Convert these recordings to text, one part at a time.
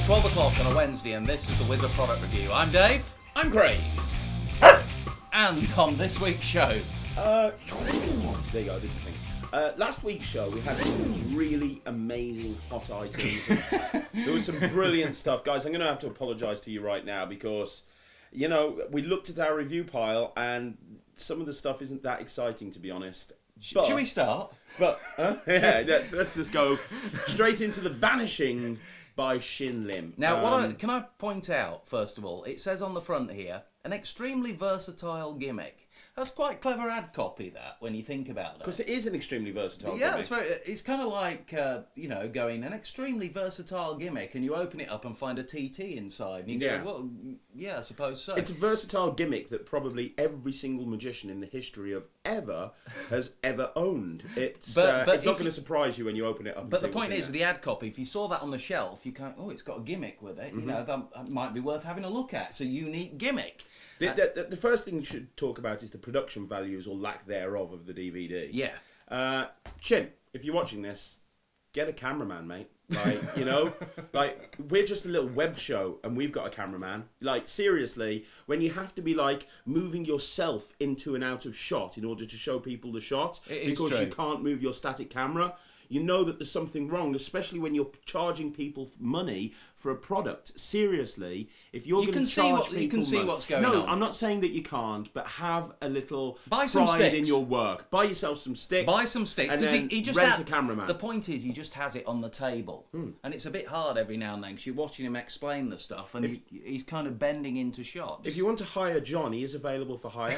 It's 12 o'clock on a Wednesday and this is the Wizard Product Review. I'm Dave. I'm Craig. And on this week's show... There you go, this is the thing. Last week's show, we had some really amazing hot items. There was some brilliant stuff. Guys, I'm going to have to apologise to you right now because, you know, we looked at our review pile and some of the stuff isn't that exciting, to be honest. But, should we start? But, yeah, let's just go straight into the Vanishing by Shin Lim. Now, can I point out, first of all, it says on the front here, an extremely versatile gimmick. That's quite clever ad copy, that, when you think about it. Because it is an extremely versatile yeah, gimmick. it's kind of like, you know, going, an extremely versatile gimmick, and you open it up and find a TT inside, and you go, well, yeah, I suppose so. It's a versatile gimmick that probably every single magician in the history of ever has ever owned. It's not going to surprise you when you open it up. But the point is, with the ad copy, if you saw that on the shelf, you can't, oh, it's got a gimmick with it, you know, that might be worth having a look at. It's a unique gimmick. The first thing we should talk about is the production values or lack thereof of the DVD. Yeah. Chin, if you're watching this, get a cameraman, mate. Like, you know, like, we're just a little web show and we've got a cameraman. Like, seriously, when you have to be, like, moving yourself into and out of shot in order to show people the shot because you can't move your static camera, you know that there's something wrong, especially when you're charging people money for a product. Seriously, if you're going to charge people, you can see what's going on. No, I'm not saying that you can't, but have a little pride in your work. Buy yourself some sticks. Buy some sticks. And then he just rent a cameraman. The point is, he just has it on the table, and it's a bit hard every now and then because you're watching him explain the stuff, and he's kind of bending into shots. If you want to hire John, he is available for hire.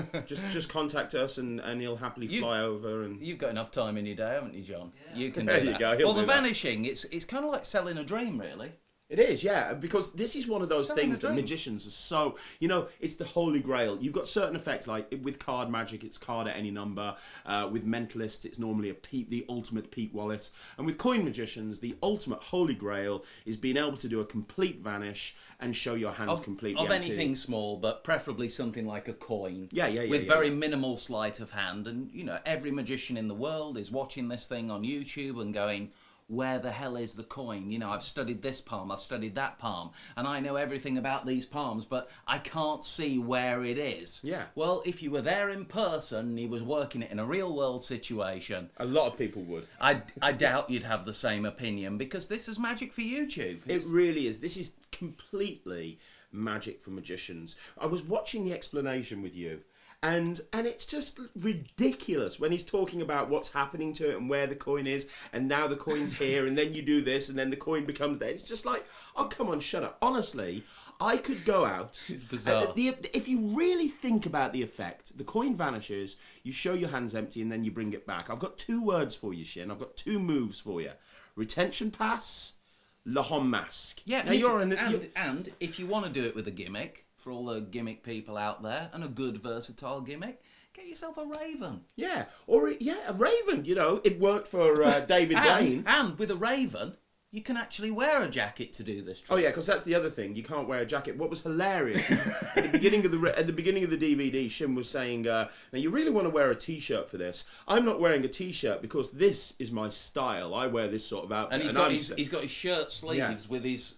just contact us, and he'll happily fly over. And you've got enough time in your day, haven't you, John? Yeah. You can do there that. You go. Well, the Vanishing, it's kind of like selling a dream, really. It is, yeah, because this is one of those things that magicians are so, you know, it's the holy grail. You've got certain effects, like with card magic, it's card at any number. With mentalists, it's normally the ultimate peak wallet. And with coin magicians, the ultimate holy grail is being able to do a complete vanish and show your hands completely of empty. anything small, but preferably something like a coin. Yeah. With very minimal sleight of hand. And, you know, every magician in the world is watching this thing on YouTube and going, where the hell is the coin? You know, I've studied this palm, I've studied that palm, and I know everything about these palms, but I can't see where it is. Yeah. Well, if you were there in person and he was working it in a real world situation, a lot of people would. I doubt you'd have the same opinion, because this is magic for YouTube. It really is. This is completely magic for magicians. I was watching the explanation with you, and it's just ridiculous when he's talking about what's happening to it and where the coin is, and now the coin's here, and then you do this, and then the coin becomes there. It's just like, oh, come on, shut up. Honestly, I could go out. It's bizarre. If you really think about the effect, the coin vanishes, you show your hands empty, and then you bring it back. I've got two words for you, Shin. I've got two moves for you. Retention pass, Lahom mask. Yeah, and if you want to do it with a gimmick, for all the gimmick people out there, and a good versatile gimmick, get yourself a raven. Yeah, or a raven. You know, it worked for David Blaine. And with a raven, you can actually wear a jacket to do this trick. Oh yeah, because that's the other thing. You can't wear a jacket. What was hilarious at the beginning of the DVD, Shin was saying, "Now you really want to wear a T-shirt for this. I'm not wearing a T-shirt because this is my style. I wear this sort of outfit." And he's got his shirt sleeves with his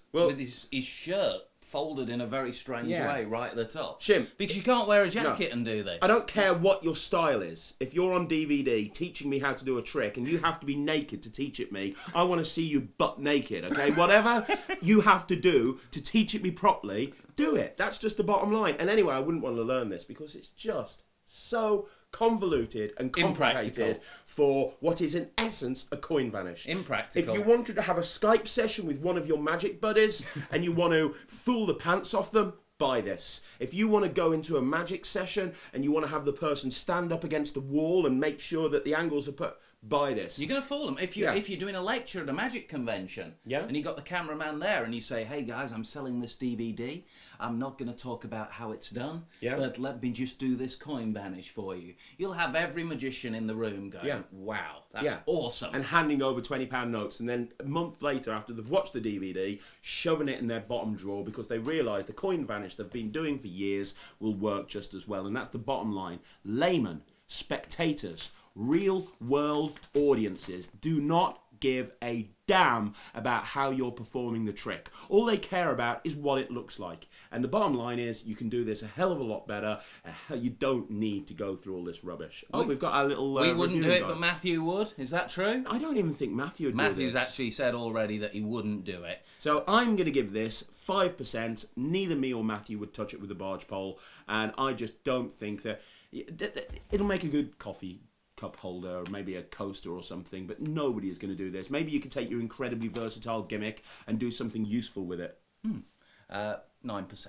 shirt folded in a very strange way right at the top. Shim, because you can't wear a jacket and do this. I don't care what your style is. If you're on DVD teaching me how to do a trick and you have to be naked to teach it me, I want to see you butt naked, okay? Whatever you have to do to teach it me properly, do it. That's just the bottom line. And anyway, I wouldn't want to learn this because it's just so convoluted and complicated for what is in essence a coin vanish. Impractical. If you wanted to have a Skype session with one of your magic buddies and you want to fool the pants off them, buy this. If you want to go into a magic session and you want to have the person stand up against the wall and make sure that the angles are put, buy this. You're going to fool them. If you're doing a lecture at a magic convention and you got the cameraman there and you say, hey guys, I'm selling this DVD. I'm not going to talk about how it's done, but let me just do this coin vanish for you. You'll have every magician in the room going, wow, that's awesome. And handing over £20 notes, and then a month later after they've watched the DVD, shoving it in their bottom drawer because they realise the coin vanish they've been doing for years will work just as well. And that's the bottom line. Laymen, spectators, real world audiences do not give a damn about how you're performing the trick. All they care about is what it looks like. And the bottom line is, you can do this a hell of a lot better. You don't need to go through all this rubbish. Oh, we've got our little we wouldn't do it, but Matthew would. Is that true? I don't even think Matthew would do this. Matthew's actually said already that he wouldn't do it. So I'm going to give this 5%. Neither me or Matthew would touch it with a barge pole. And I just don't think that... It'll make a good coffee cup holder, or maybe a coaster or something, but nobody is going to do this. Maybe you could take your incredibly versatile gimmick and do something useful with it. 9%.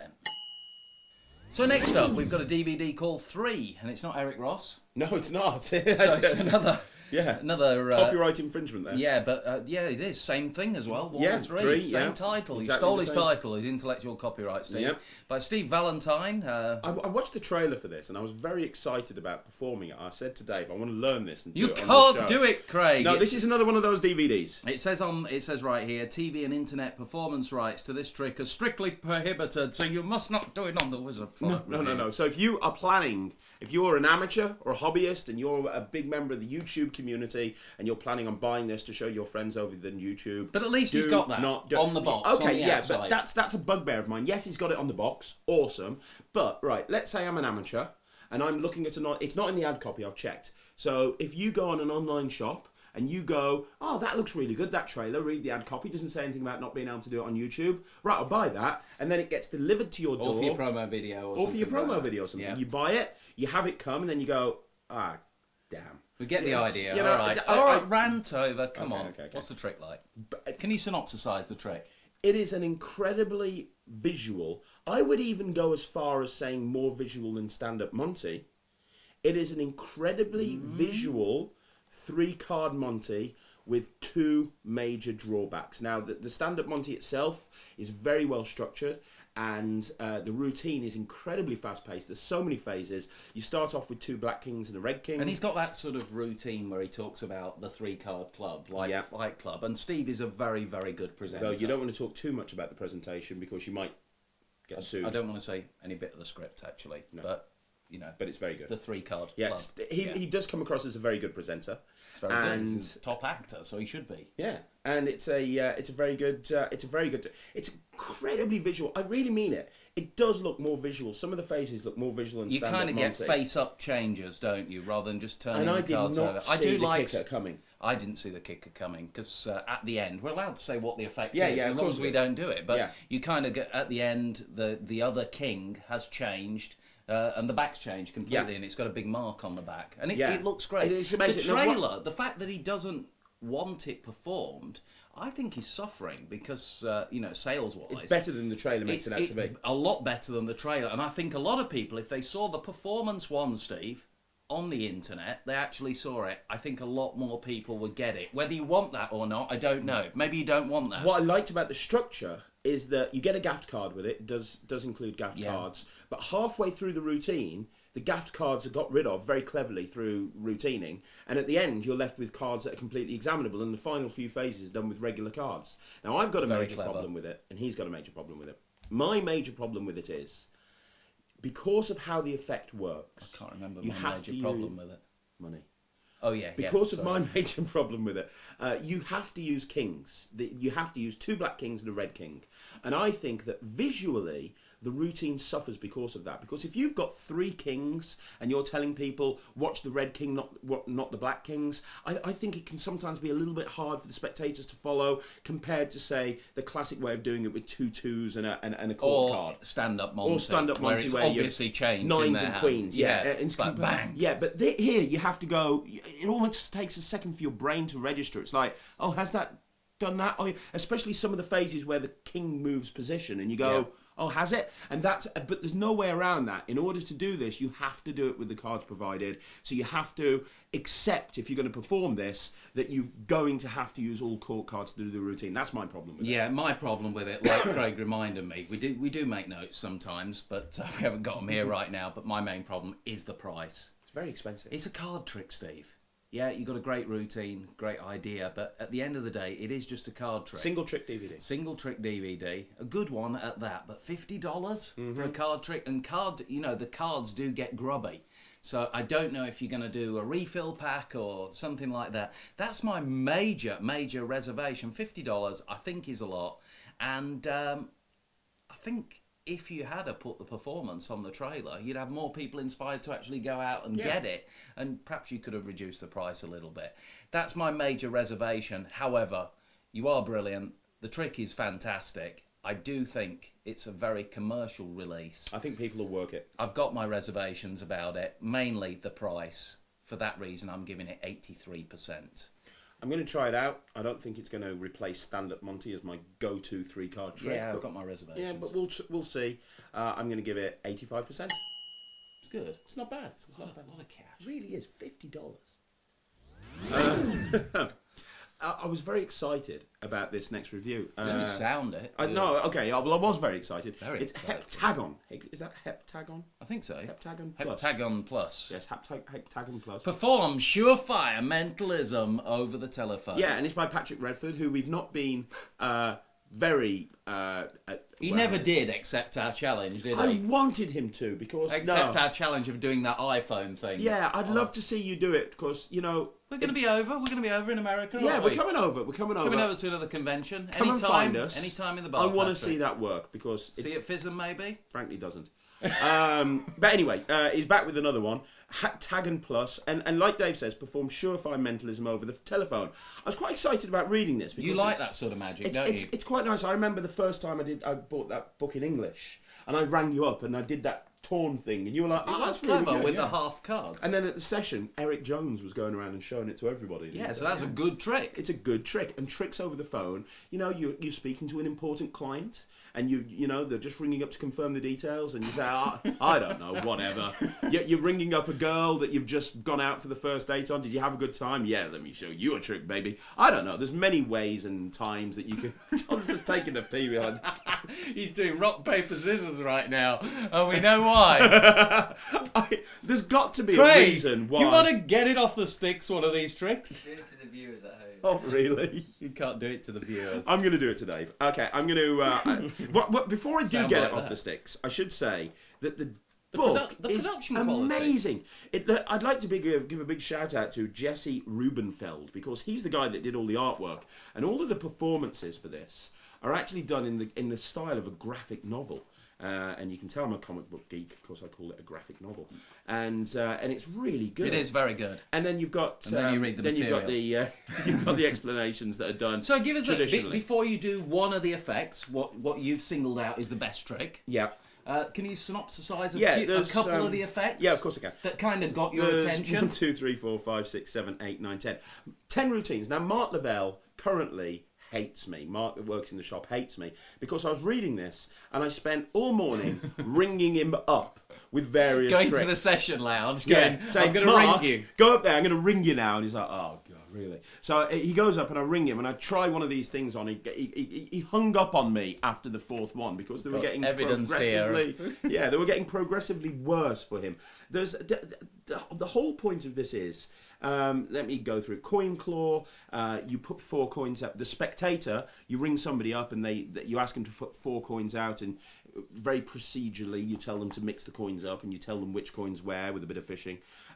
So next up, we've got a DVD called 3, and it's not Eric Ross. No, it's not. So it's another... Yeah, another copyright infringement there. Yeah, but yeah, it is same thing as well. 1 and 3, 3 same title. Exactly he stole his title, his intellectual copyright, Steve. Yep. By Steve Valentine. I watched the trailer for this, and I was very excited about performing it. I said to Dave, I want to learn this. And you do it can't do it, Craig. No, this is another one of those DVDs. It says right here, TV and internet performance rights to this trick are strictly prohibited, so you must not do it on the Wizard. No. So if you are planning, if you're an amateur or a hobbyist, and you're a big member of the YouTube community, and you're planning on buying this to show your friends over than YouTube, but at least he's got that on the box. Okay, yeah, outside. But that's a bugbear of mine. Yes, he's got it on the box. Awesome. But right, let's say I'm an amateur and I'm looking at it's not in the ad copy. I've checked. So if you go on an online shop and you go, oh, that looks really good, that trailer, read the ad copy, doesn't say anything about not being able to do it on YouTube. Right, I'll buy that, and then it gets delivered to your door. Or for your promo video. Or for your promo video or something. Yeah. You buy it, you have it come, and then you go, ah, damn. We get the idea. You know, all right, rant over. Come on. Okay. What's the trick like? Can you synopsisize the trick? It is an incredibly visual. I would even go as far as saying more visual than Stand-Up Monty. It is an incredibly visual 3-card Monty with 2 major drawbacks. Now, the Stand-Up Monty itself is very well structured, and the routine is incredibly fast-paced. There's so many phases. You start off with 2 black kings and a red king. And he's got that sort of routine where he talks about the 3-card club, like Fight Club. And Steve is a very, very good presenter. Though you don't want to talk too much about the presentation because you might get sued. I don't want to say any bit of the script, actually. No. But, you know. But it's very good. The 3-card club. Yeah, he does come across as a very good presenter. Very good. He's a top actor, so he should be. Yeah, and it's a very good. It's incredibly visual. I really mean it. It does look more visual. Some of the faces look more visual. You kind of get face-up changes, don't you, rather than just turning the cards over. I did not see the kicker coming. I didn't see the kicker coming because at the end, we're allowed to say what the effect is, as long as we don't do it. But you kind of get at the end, the other king has changed. And the back's changed completely, and it's got a big mark on the back, and it looks great. It's amazing. The trailer, the fact that he doesn't want it performed, I think he's suffering because you know, sales-wise, it's better than the trailer makes it out to be. A lot better than the trailer, and I think a lot of people, if they saw the performance one, Steve, on the internet, they actually saw it. I think a lot more people would get it. Whether you want that or not, I don't know. Maybe you don't want that. What I liked about the structure is that you get a gaffed card with it. It does include gaffed cards. But halfway through the routine, the gaffed cards are got rid of very cleverly through routining. And at the end, you're left with cards that are completely examinable. And the final few phases are done with regular cards. Now, I've got a major problem with it, and he's got a major problem with it. My major problem with it is, because of how the effect works... I can't remember my major problem with it. Money. Oh, yeah. Because of my major problem with it, you have to use kings. You have to use 2 black kings and a red king. And I think that visually, the routine suffers because of that. Because if you've got 3 kings and you're telling people, watch the red king, not the black kings, I think it can sometimes be a little bit hard for the spectators to follow compared to, say, the classic way of doing it with 2 2s and a court card. Stand-Up Monty. Or Stand-Up Monty, where it's obviously changed 9s and queens. Yeah, it's like bang. Yeah, but here you have to go... It almost takes a second for your brain to register. It's like, oh, has that done that? Oh, especially some of the phases where the king moves position and you go, oh, has it? And that's, but there's no way around that. In order to do this, you have to do it with the cards provided. So you have to accept, if you're going to perform this, that you're going to have to use all court cards to do the routine. That's my problem with it. Yeah, my problem with it, like Craig reminded me, we do make notes sometimes, but we haven't got them here right now. But my main problem is the price. It's very expensive. It's a card trick, Steve. Yeah, you've got a great routine, great idea, but at the end of the day, it is just a card trick. Single trick DVD. Single trick DVD. A good one at that, but $50 for a card trick. And the cards do get grubby. So I don't know if you're going to do a refill pack or something like that. That's my major reservation. $50 I think is a lot. And I think if you had put the performance on the trailer, you'd have more people inspired to actually go out and get it. And perhaps you could have reduced the price a little bit. That's my major reservation. However, you are brilliant. The trick is fantastic. I do think it's a very commercial release. I think people will work it. I've got my reservations about it, mainly the price. For that reason, I'm giving it 83%. I'm going to try it out. I don't think it's going to replace Stand Up Monty as my go-to 3-card trick. Yeah, I've got my reservations. Yeah, but we'll see. I'm going to give it 85%. It's good. It's not bad. It's not bad. A lot of cash. It really is. $50. I was very excited about this next review. You sound it. No, okay. Well, I was very excited. Very it's excited. Heptagon. Is that Heptagon? I think so. Heptagon Plus. Heptagon Plus. Yes, Heptagon Plus. Perform surefire mentalism over the telephone. Yeah, and it's by Patrick Redford, who we've not been very... He never did accept our challenge, did he? I wanted him to, because... Accept our challenge of doing that iPhone thing. Yeah, I'd love to see you do it, because, you know... We're going to be over. We're going to be over in America, yeah, aren't we're we? coming over. We're coming over. Coming over to another convention. Come and find us. Anytime in the bar. I want to see that work, because... See it FISM, maybe? Frankly, doesn't. But anyway, he's back with another one, Heptagon Plus, and like Dave says, perform surefire mentalism over the telephone. I was quite excited about reading this because you like that sort of magic, don't you? It's quite nice. I remember the first time I bought that book in English, and I rang you up and I did that torn thing, and you were like, "Oh, that's clever really good, with the half cards." And then at the session, Eric Jones was going around and showing it to everybody. Yeah, so that's a good trick. It's a good trick, and tricks over the phone. You know, you're speaking to an important client, and you know they're just ringing up to confirm the details, and you say, I don't know, whatever. You're ringing up a girl that you've just gone out for the first date on. Did you have a good time? Yeah, let me show you a trick, baby. I don't know. There's many ways and times that you can. John's just taking a pee behind. He's doing rock paper scissors right now, and we know why. There's got to be Craig, a reason why. Do you want to get it off the sticks, one of these tricks? Do it to the viewers at home. Oh, really? You can't do it to the viewers. I'm going to do it to Dave. Okay, I'm going to... before I do get it off the sticks, I should say that the book is amazing. I'd like to give a big shout out to Jesse Rubenfeld, because he's the guy that did all the artwork, and all of the performances for this are actually done in the style of a graphic novel. And you can tell I'm a comic book geek, of course I call it a graphic novel, and it's really good. It is very good. And then you've got and then you read the material. You've got the explanations that are done. So give us before you do one of the effects, what you've singled out is the best trick. Yeah. Can you synopsise a couple of the effects? Yeah, of course I can. That kind of got your attention. 1, 2, 3, 4, 5, 6, 7, 8, 9, 10. 10 routines. Now, Mark Lavelle currently hates me. Mark, that works in the shop, hates me because I was reading this and I spent all morning ringing him up with various tricks. To the session lounge, saying, I'm going to ring you. Go up there, I'm going to ring you now. And he's like, oh, God, really? So he goes up and I ring him and I try one of these things on. He hung up on me after the fourth one because they were getting progressively... Yeah, they were getting progressively worse for him. There's the whole point of this is... let me go through coin claw. You put 4 coins up. The spectator, you ring somebody up and you ask them to put 4 coins out, and very procedurally you tell them to mix the coins up and you tell them which coins where with a bit of fishing.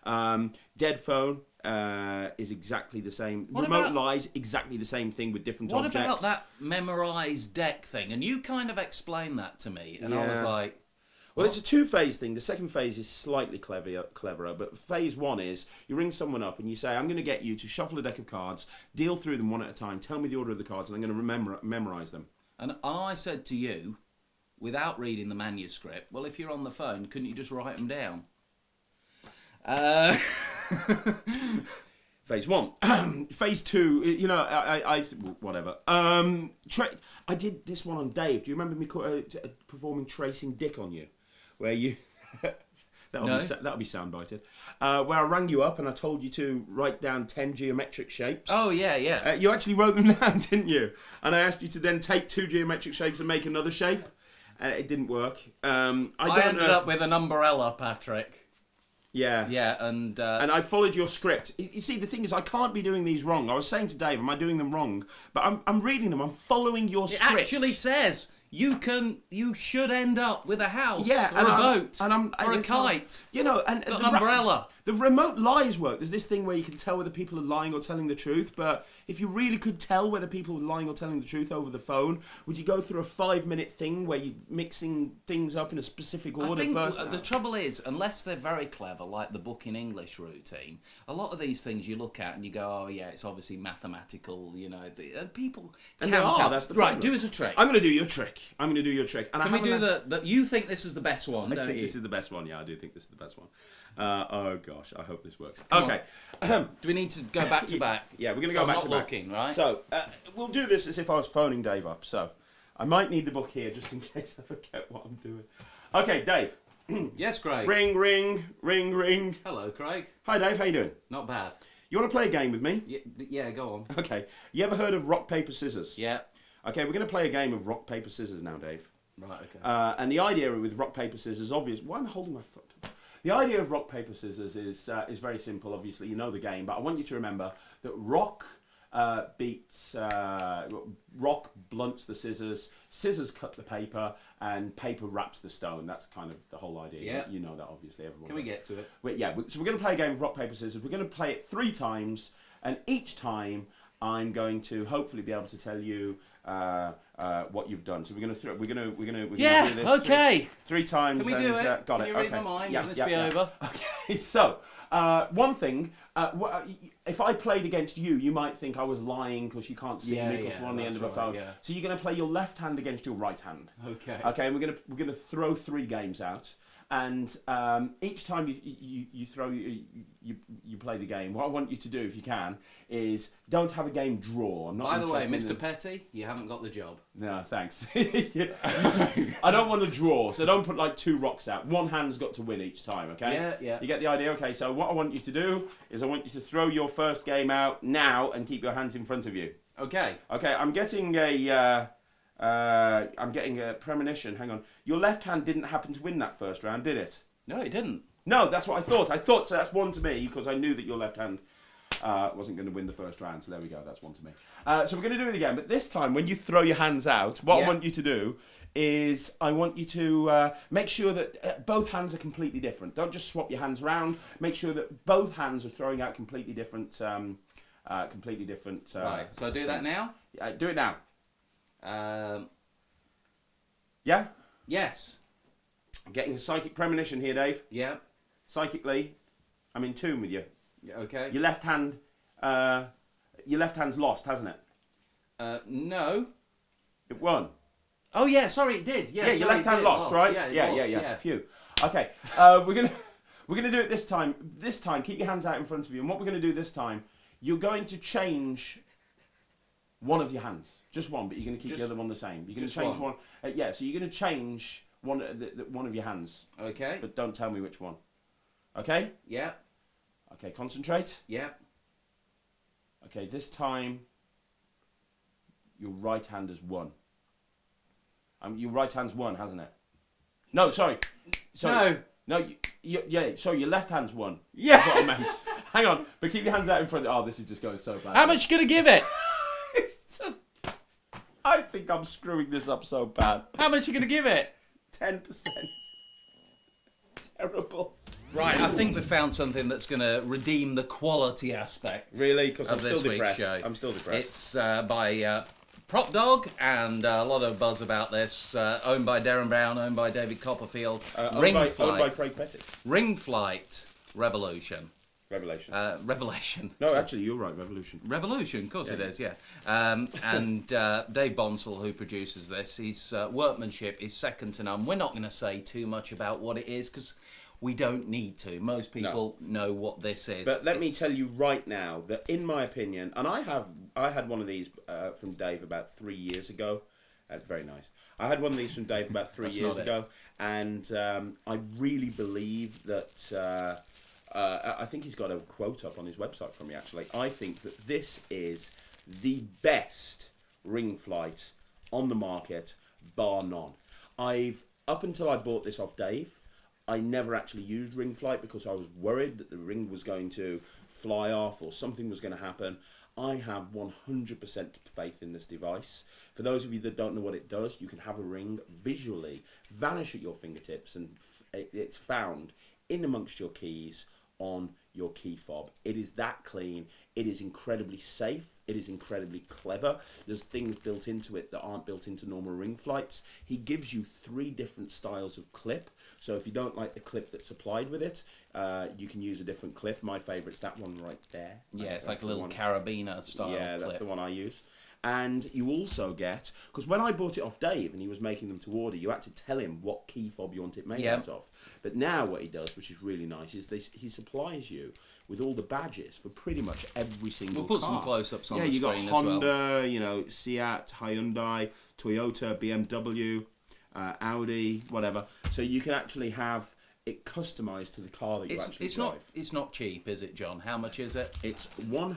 Dead phone is exactly the same. Remote lies, exactly the same thing with different objects. What about that memorised deck thing? And you kind of explained that to me, and I was like... Well, it's a 2-phase thing. The second phase is slightly cleverer, but phase 1 is you ring someone up and you say, I'm going to get you to shuffle a deck of cards, deal through them one at a time, tell me the order of the cards, and I'm going to memorise them. And I said to you, without reading the manuscript, well, if you're on the phone, couldn't you just write them down? Phase 1. Phase 2, you know, whatever. I did this one on Dave. Do you remember me performing Tracing Dick on you? Where you... That'll be soundbited. Where I rang you up and I told you to write down 10 geometric shapes. Oh, yeah, yeah. You actually wrote them down, didn't you? And I asked you to then take 2 geometric shapes and make another shape. It didn't work. I ended up with an umbrella, Patrick. Yeah. Yeah, and I followed your script. You see, the thing is, I can't be doing these wrong. I was saying to Dave, am I doing them wrong? But I'm reading them. I'm following your script. It actually says you should end up with a house, yeah, or a boat, or a kite, you know, and the umbrella. The remote lies work. There's this thing where you can tell whether people are lying or telling the truth. But if you really could tell whether people are lying or telling the truth over the phone, would you go through a 5-minute thing where you're mixing things up in a specific order first? The trouble is, unless they're very clever, like the book in English routine, a lot of these things you look at and you go, oh yeah, it's obviously mathematical, you know, and people and can't tell. That's the problem. Right, do us a trick. I'm going to do your trick. I'm going to do your trick. And can we do the? You think this is the best one? I think this is the best one. Yeah, I do think this is the best one. Oh gosh, I hope this works. Okay. Do we need to go back to back? Yeah, we're going to go back to back. Looking, right? So we'll do this as if I was phoning Dave up. So I might need the book here just in case I forget what I'm doing. Okay, Dave. Yes, Craig. Ring, ring, ring, ring. Hello, Craig. Hi, Dave. How you doing? Not bad. You want to play a game with me? Yeah, go on. Okay. You ever heard of rock, paper, scissors? Yeah. Okay, we're going to play a game of rock, paper, scissors now, Dave. Right, okay. And the idea with rock, paper, scissors, obvious. Why am I holding my foot? The idea of rock, paper, scissors is very simple. Obviously, you know the game, but I want you to remember that rock rock blunts the scissors, scissors cut the paper, and paper wraps the stone. That's kind of the whole idea. Yeah. You know that, obviously. Everyone Can we knows. get to it? So we're going to play a game of rock, paper, scissors. We're going to play it 3 times, and each time I'm going to hopefully be able to tell you what you've done. So we're going to do this okay. three times. Can we do it? Got Can it. you read my mind? Yeah, Can this be over? Okay. So one thing, if I played against you, you might think I was lying because you can't see me because we're on the end of a phone. Yeah. So you're going to play your left hand against your right hand. Okay. Okay. And we're going to throw 3 games out. And each time you throw, you play the game. What I want you to do, if you can, is don't have a game draw. I'm not By the way, Mr. Petty, you haven't got the job. No, thanks. I don't want to draw, so don't put like 2 rocks out. One hand's got to win each time, okay? Yeah. You get the idea? Okay, so what I want you to do is I want you to throw your first game out now and keep your hands in front of you. Okay. Okay, I'm getting a premonition. Hang on. Your left hand didn't happen to win that first round, did it? No, it didn't. No, that's what I thought. I thought, so that's 1 to me because I knew that your left hand wasn't going to win the first round. So there we go. That's 1 to me. So we're going to do it again. But this time, when you throw your hands out, what I want you to do is I want you to make sure that both hands are completely different. Don't just swap your hands around. Make sure that both hands are throwing out completely different. Right. So do that now. Do it now. Yeah? Yes. I'm getting a psychic premonition here, Dave. Yeah. Psychically, I'm in tune with you. Yeah, okay. Your left hand's lost, hasn't it? No. It won. Oh yeah, sorry, it did. Yeah, your left hand lost, right? Yeah. Phew. Okay. We're gonna do it this time. This time, keep your hands out in front of you. And what we're gonna do this time, you're going to change one of your hands. Just one, but you're going to keep the other one the same. You're going to change one. So you're going to change one of your hands. Okay. But don't tell me which one. Okay? Yeah. Okay, concentrate. Yeah. Okay, this time your right hand has won. Your right hand's won, hasn't it? No, sorry. No. No, sorry, your left hand's won. Yes. That's what I meant. Hang on, but keep your hands out in front. Oh, this is just going so bad. How much you going to give it? It's just... I think I'm screwing this up so bad. How much are you going to give it? 10%. It's terrible. Right, I think we've found something that's going to redeem the quality aspect. Really? Because I'm still depressed. Show. I'm still depressed. It's by Prop Dog, and a lot of buzz about this. Owned by Darren Brown, owned by David Copperfield. Owned by Craig Pettit. Ring Flight Revolution. Revelation. Revelation. No, actually, you're right. Revolution. Revolution, of course it is, yeah. And Dave Bonsall, who produces this, his workmanship is second to none. We're not going to say too much about what it is because we don't need to. Most people know what this is. But let me tell you right now that, in my opinion, and I had one of these from Dave about 3 years ago. That's very nice. I had one of these from Dave about 3 years ago, and I really believe that. I think he's got a quote up on his website from me, actually. I think that this is the best ring flight on the market, bar none. Up until I bought this off Dave, I never actually used ring flight because I was worried that the ring was going to fly off or something was going to happen. I have 100% faith in this device. For those of you that don't know what it does, you can have a ring visually vanish at your fingertips, and it's found in amongst your keys on your key fob. It is that clean. It is incredibly safe. It is incredibly clever. There's things built into it that aren't built into normal ring flights. He gives you 3 different styles of clip. So if you don't like the clip that's supplied with it, you can use a different clip. My favourite's that one right there. Yeah, it's like a little carabiner style clip. Yeah, that's the one I use. And you also get, because when I bought it off Dave and he was making them to order, you had to tell him what key fob you want it made out of. But now what he does, which is really nice, is he supplies you with all the badges for pretty much every single car. We'll put some close-ups on the screen as well. Yeah, you got Honda, you know, Seat, Hyundai, Toyota, BMW, Audi, whatever. So you can actually have it customised to the car that you actually drive. It's not cheap, is it, John? How much is it? It's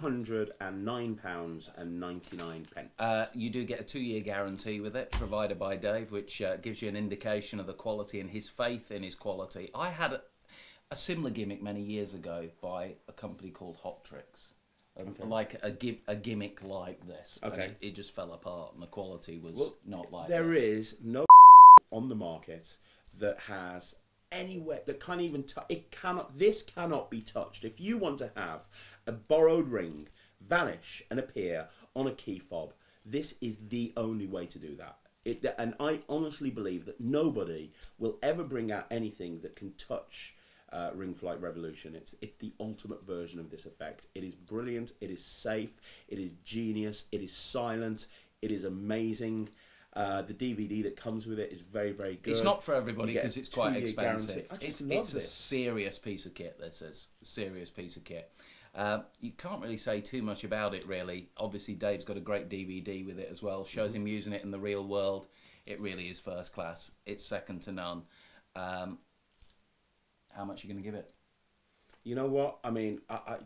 £109.99. You do get a 2-year guarantee with it, provided by Dave, which gives you an indication of the quality and his faith in his quality. I had a similar gimmick many years ago by a company called Hot Tricks. Like a gimmick like this. Okay. It just fell apart, and the quality was not like there this. There is no on the market that has anywhere that can't even this cannot be touched. If you want to have a borrowed ring vanish and appear on a key fob, this is the only way to do that. And I honestly believe that nobody will ever bring out anything that can touch Ring Flight Revolution. It's the ultimate version of this effect. It is brilliant, it is safe, it is genius, it is silent, it is amazing. The DVD that comes with it is very, very good. It's not for everybody because it's quite expensive. It's a serious piece of kit, this is. A serious piece of kit. You can't really say too much about it, really. Obviously, Dave's got a great DVD with it as well. Shows him using it in the real world. It really is first class. It's second to none. How much are you going to give it? You know what? I mean,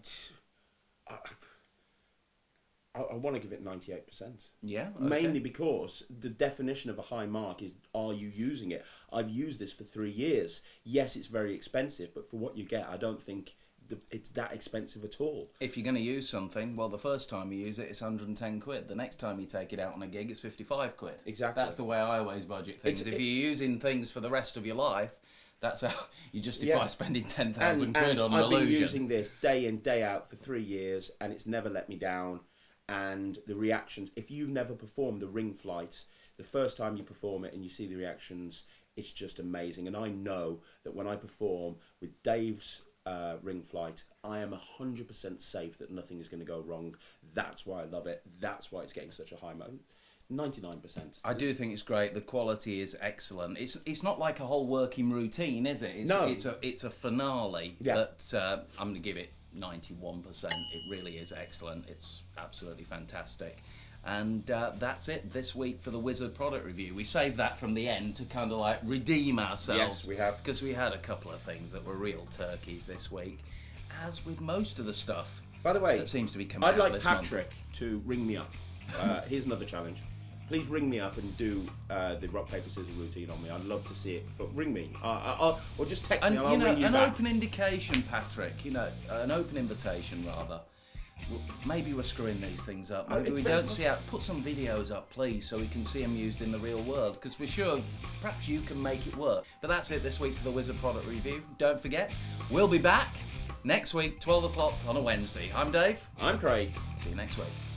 I want to give it 98%. Yeah? Okay. Mainly because the definition of a high mark is, are you using it? I've used this for 3 years. Yes, it's very expensive, but for what you get, I don't think it's that expensive at all. If you're going to use something, well, the first time you use it, it's 110 quid. The next time you take it out on a gig, it's 55 quid. Exactly. That's the way I always budget things. If you're using things for the rest of your life, that's how you justify spending 10,000 quid on an illusion. I've been using this day in, day out for 3 years, and it's never let me down. And the reactions, if you've never performed a ring flight, the first time you perform it and you see the reactions, it's just amazing. And I know that when I perform with Dave's ring flight, I am 100% safe that nothing is going to go wrong. That's why I love it. That's why it's getting such a high mark. 99%. I do think it's great. The quality is excellent. It's not like a whole working routine, is it? No. It's a finale. Yeah. But I'm going to give it 91%. It really is excellent. It's absolutely fantastic. And that's it this week for the Wizard product review. We saved that from the end to kind of like redeem ourselves. Yes, we have. Because we had a couple of things that were real turkeys this week, as with most of the stuff. By the way, that seems to be coming I'd out like this Patrick month. to ring me up. Here's another challenge. Please ring me up and do the rock, paper, scissors routine on me. I'd love to see it. Ring me. Or just text me and I'll ring you back. An open indication, Patrick. An open invitation, rather. Maybe we're screwing these things up. Maybe we don't see how. Put some videos up, please, so we can see them used in the real world. Because we're sure perhaps you can make it work. But that's it this week for the Wizard product review. Don't forget, we'll be back next week, 12 o'clock on a Wednesday. I'm Dave. I'm Craig. See you next week.